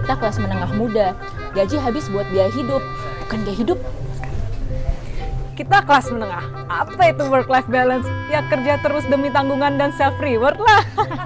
Kita kelas menengah muda, gaji habis buat biaya hidup, bukan gaya hidup. Kita kelas menengah, apa itu work-life balance? Ya kerja terus demi tanggungan dan self-reward lah.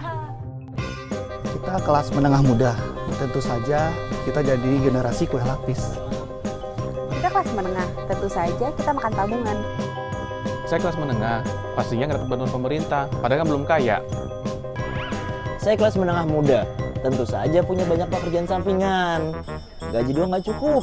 Kita kelas menengah muda, tentu saja kita jadi generasi kue lapis. Kita kelas menengah, tentu saja kita makan tabungan. Saya kelas menengah, pastinya nggak dapat bantuan pemerintah, padahal kan belum kaya. Saya kelas menengah muda, tentu saja punya banyak pekerjaan sampingan. Gaji doang nggak cukup.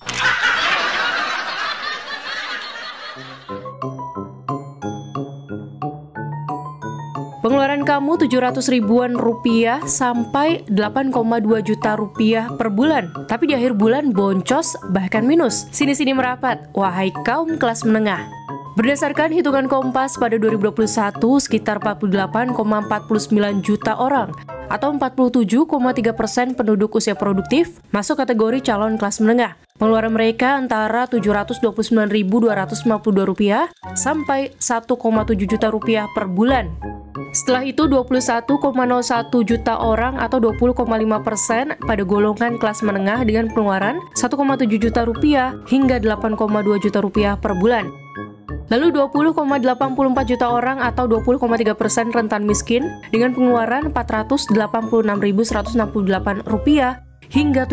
Pengeluaran kamu 700 ribuan rupiah sampai 8,2 juta rupiah per bulan. Tapi di akhir bulan boncos bahkan minus. Sini-sini merapat, wahai kaum kelas menengah. Berdasarkan hitungan Kompas pada 2021, sekitar 48,49 juta orang atau 47,3% penduduk usia produktif masuk kategori calon kelas menengah. Pengeluaran mereka antara Rp729.252 sampai Rp1,7 juta per bulan. Setelah itu 21,01 juta orang atau 20,5% pada golongan kelas menengah dengan pengeluaran Rp1,7 juta hingga Rp8,2 juta per bulan. Lalu 20,84 juta orang atau 20,3% rentan miskin dengan pengeluaran Rp486.168 hingga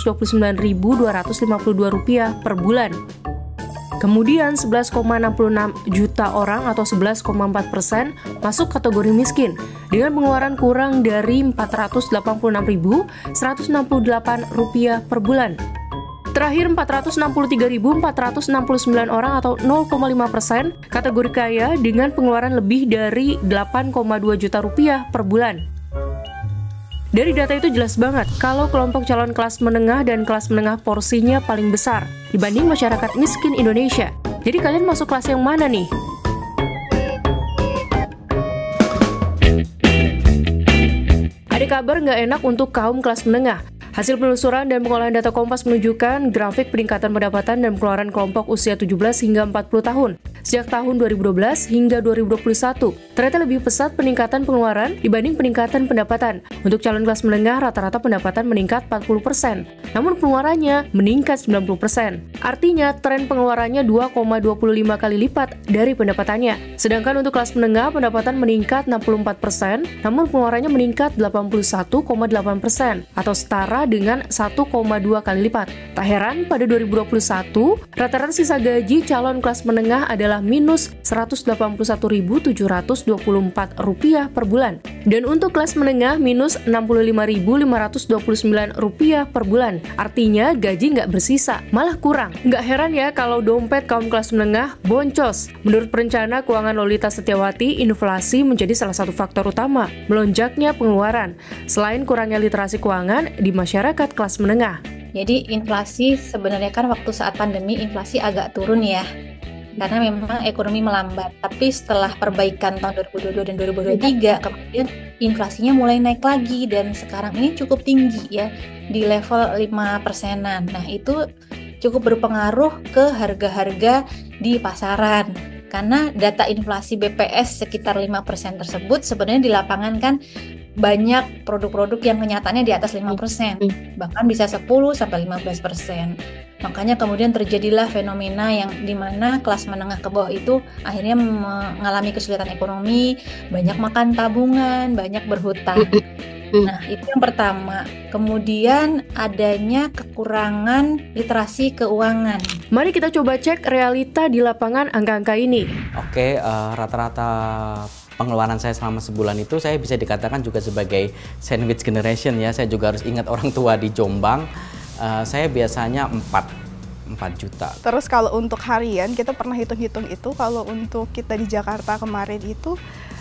Rp729.252 per bulan. Kemudian 11,66 juta orang atau 11,4% masuk kategori miskin dengan pengeluaran kurang dari Rp486.168 per bulan. Terakhir 463.469 orang atau 0,5% kategori kaya dengan pengeluaran lebih dari Rp8,2 juta per bulan. Dari data itu jelas banget kalau kelompok calon kelas menengah dan kelas menengah porsinya paling besar dibanding masyarakat miskin Indonesia. Jadi kalian masuk kelas yang mana nih? Ada kabar nggak enak untuk kaum kelas menengah. Hasil penelusuran dan pengolahan data Kompas menunjukkan grafik peningkatan pendapatan dan pengeluaran kelompok usia 17 hingga 40 tahun. Sejak tahun 2012 hingga 2021, ternyata lebih pesat peningkatan pengeluaran dibanding peningkatan pendapatan. Untuk calon kelas menengah, rata-rata pendapatan meningkat 40%, namun pengeluarannya meningkat 90%. Artinya, tren pengeluarannya 2,25 kali lipat dari pendapatannya. Sedangkan untuk kelas menengah, pendapatan meningkat 64%, namun pengeluarannya meningkat 81,8% atau setara dengan 1,2 kali lipat. Tak heran, pada 2021, rata-rata sisa gaji calon kelas menengah adalah minus Rp181.724 per bulan. Dan untuk kelas menengah, minus Rp65.529 per bulan. Artinya, gaji nggak bersisa, malah kurang. Nggak heran ya kalau dompet kaum kelas menengah boncos. Menurut perencana keuangan Lolita Setiawati, inflasi menjadi salah satu faktor utama melonjaknya pengeluaran, selain kurangnya literasi keuangan di masyarakat kelas menengah. Jadi inflasi sebenarnya kan waktu saat pandemi inflasi agak turun ya, karena memang ekonomi melambat. Tapi setelah perbaikan tahun 2022 dan 2023, kemudian inflasinya mulai naik lagi dan sekarang ini cukup tinggi ya, di level 5%-an. Nah, itu cukup berpengaruh ke harga-harga di pasaran. Karena data inflasi BPS sekitar 5% tersebut sebenarnya di lapangan kan banyak produk-produk yang kenyataannya di atas 5%, bahkan bisa 10-15%. Makanya kemudian terjadilah fenomena yang dimana kelas menengah ke bawah itu akhirnya mengalami kesulitan ekonomi, banyak makan tabungan, banyak berhutang. Nah, itu yang pertama. Kemudian adanya kekurangan literasi keuangan. Mari kita coba cek realita di lapangan angka-angka ini. Oke, rata-rata pengeluaran saya selama sebulan itu saya bisa dikatakan juga sebagai sandwich generation ya. Saya juga harus ingat orang tua di Jombang. Saya biasanya 4 juta. Terus kalau untuk harian kita pernah hitung-hitung itu, kalau untuk kita di Jakarta kemarin itu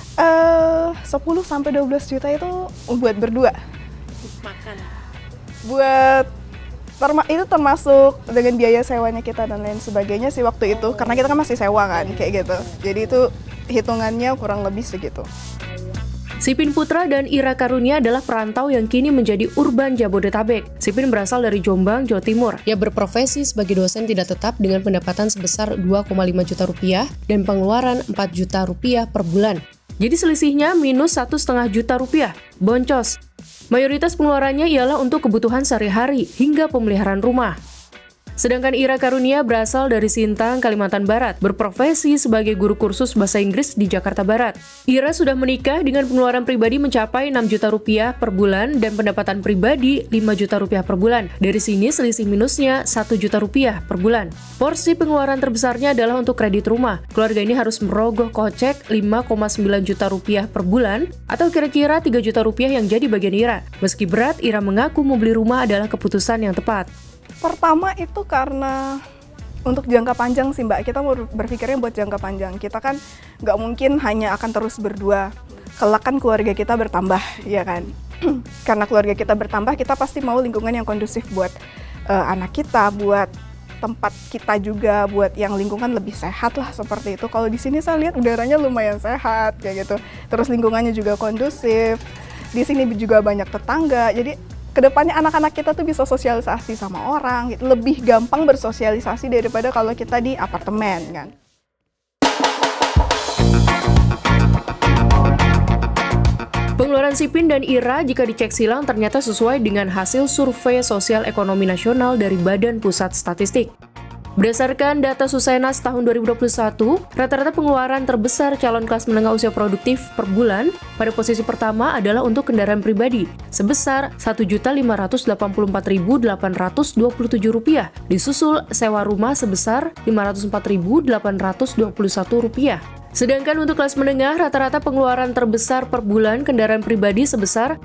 10-12 juta itu buat berdua. Makan. Buat itu termasuk dengan biaya sewanya kita dan lain sebagainya sih waktu itu, karena kita kan masih sewa kan kayak gitu. Jadi itu hitungannya kurang lebih segitu. Sipin Putra dan Ira Karunia adalah perantau yang kini menjadi urban Jabodetabek. Sipin berasal dari Jombang, Jawa Timur. Ia berprofesi sebagai dosen tidak tetap dengan pendapatan sebesar 2,5 juta rupiah dan pengeluaran 4 juta rupiah per bulan. Jadi selisihnya minus 1,5 juta rupiah. Boncos. Mayoritas pengeluarannya ialah untuk kebutuhan sehari-hari hingga pemeliharaan rumah. Sedangkan Ira Karunia berasal dari Sintang, Kalimantan Barat, berprofesi sebagai guru kursus bahasa Inggris di Jakarta Barat. Ira sudah menikah dengan pengeluaran pribadi mencapai 6 juta rupiah per bulan dan pendapatan pribadi 5 juta rupiah per bulan. Dari sini selisih minusnya 1 juta rupiah per bulan. Porsi pengeluaran terbesarnya adalah untuk kredit rumah. Keluarga ini harus merogoh kocek 5,9 juta rupiah per bulan atau kira-kira 3 juta rupiah yang jadi bagian Ira. Meski berat, Ira mengaku membeli rumah adalah keputusan yang tepat. Pertama itu karena untuk jangka panjang sih Mbak, kita berpikirnya buat jangka panjang. Kita kan nggak mungkin hanya akan terus berdua, kelak kan keluarga kita bertambah, ya kan? Karena keluarga kita bertambah, kita pasti mau lingkungan yang kondusif buat anak kita, buat tempat kita juga, buat yang lingkungan lebih sehat lah seperti itu. Kalau di sini saya lihat udaranya lumayan sehat kayak gitu, terus lingkungannya juga kondusif. Di sini juga banyak tetangga, jadi kedepannya anak-anak kita tuh bisa sosialisasi sama orang, gitu. Lebih gampang bersosialisasi daripada kalau kita di apartemen kan. Pengeluaran Sipin dan Ira jika dicek silang ternyata sesuai dengan hasil Survei Sosial Ekonomi Nasional dari Badan Pusat Statistik. Berdasarkan data Susenas tahun 2021, rata-rata pengeluaran terbesar calon kelas menengah usia produktif per bulan pada posisi pertama adalah untuk kendaraan pribadi sebesar Rp1.584.827, disusul sewa rumah sebesar Rp504.821. Sedangkan untuk kelas menengah, rata-rata pengeluaran terbesar per bulan kendaraan pribadi sebesar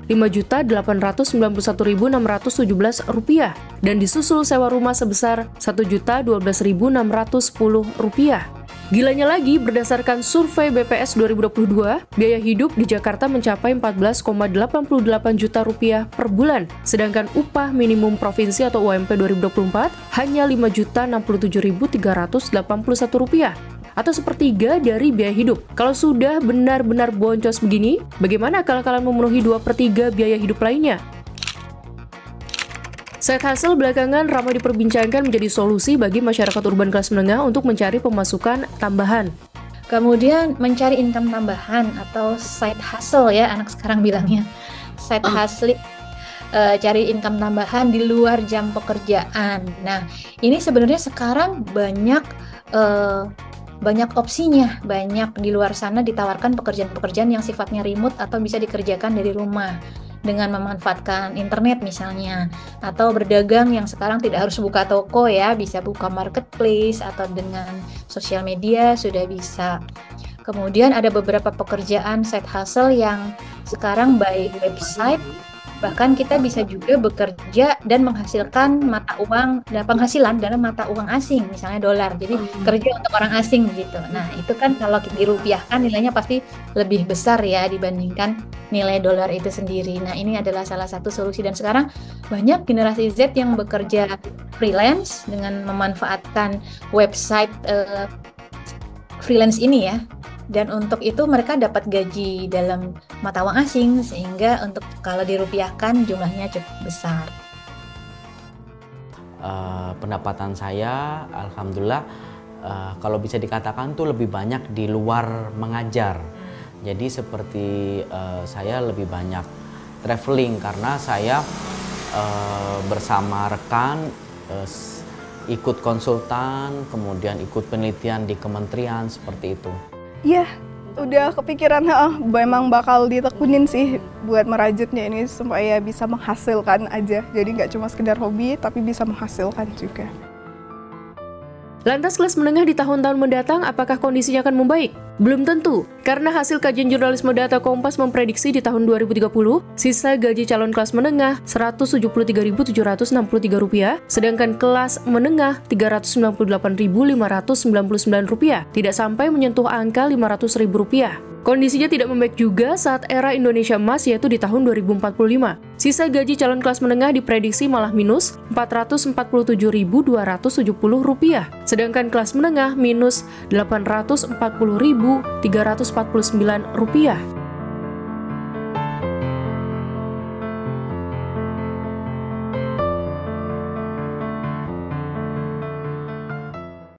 Rp5.891.617 dan disusul sewa rumah sebesar Rp1.012.610. Gilanya lagi, berdasarkan survei BPS 2022, biaya hidup di Jakarta mencapai Rp14,88 juta per bulan, sedangkan upah minimum provinsi atau UMP 2024 hanya Rp5.067.381, atau sepertiga dari biaya hidup. Kalau sudah benar-benar boncos begini, bagaimana kalau kalian memenuhi 2/3 biaya hidup lainnya? Side hustle belakangan ramai diperbincangkan menjadi solusi bagi masyarakat urban kelas menengah untuk mencari pemasukan tambahan. Kemudian mencari income tambahan atau side hustle ya, anak sekarang bilangnya. Side hustle, cari income tambahan di luar jam pekerjaan. Nah, ini sebenarnya sekarang banyak opsinya, banyak di luar sana ditawarkan pekerjaan-pekerjaan yang sifatnya remote atau bisa dikerjakan dari rumah dengan memanfaatkan internet misalnya, atau berdagang yang sekarang tidak harus buka toko ya, bisa buka marketplace atau dengan sosial media sudah bisa. Kemudian ada beberapa pekerjaan side hustle yang sekarang by website, bahkan kita bisa juga bekerja dan menghasilkan mata uang dan penghasilan dalam mata uang asing, misalnya dolar. Jadi kerja untuk orang asing gitu. Nah, itu kan kalau dirupiahkan nilainya pasti lebih besar ya dibandingkan nilai dolar itu sendiri. Nah, ini adalah salah satu solusi, dan sekarang banyak generasi Z yang bekerja freelance dengan memanfaatkan website freelance ini ya. Dan untuk itu mereka dapat gaji dalam mata uang asing, sehingga untuk kalau dirupiahkan jumlahnya cukup besar. Pendapatan saya, alhamdulillah, kalau bisa dikatakan tuh lebih banyak di luar mengajar. Jadi seperti saya lebih banyak traveling karena saya bersama rekan ikut konsultan, kemudian ikut penelitian di kementerian seperti itu. Iya, udah kepikiran, memang bakal ditekunin sih buat merajutnya ini supaya bisa menghasilkan aja. Jadi nggak cuma sekedar hobi, tapi bisa menghasilkan juga. Lantas kelas menengah di tahun-tahun mendatang apakah kondisinya akan membaik? Belum tentu, karena hasil kajian jurnalisme data Kompas memprediksi di tahun 2030, sisa gaji calon kelas menengah Rp173.763, sedangkan kelas menengah Rp398.599, tidak sampai menyentuh angka Rp500.000. Kondisinya tidak membaik juga saat era Indonesia Emas, yaitu di tahun 2045. Sisa gaji calon kelas menengah diprediksi malah minus Rp447.270, sedangkan kelas menengah minus Rp840.349.